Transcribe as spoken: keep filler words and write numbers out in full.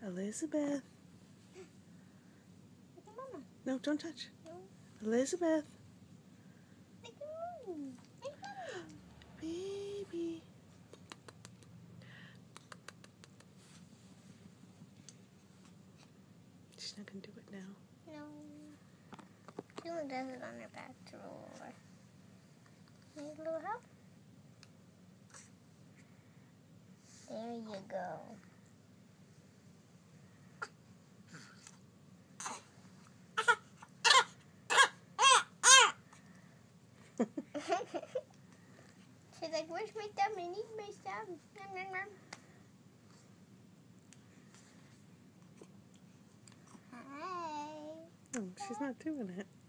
Elizabeth. Mama. No, don't touch. No. Elizabeth. Mama. Baby. She's not going to do it now. No. She only does it on her back drawer. Need a little help? There you go. She's like, where's my thumb? I need my thumb. Nom, nom, nom. Hi. Oh, she's not doing it.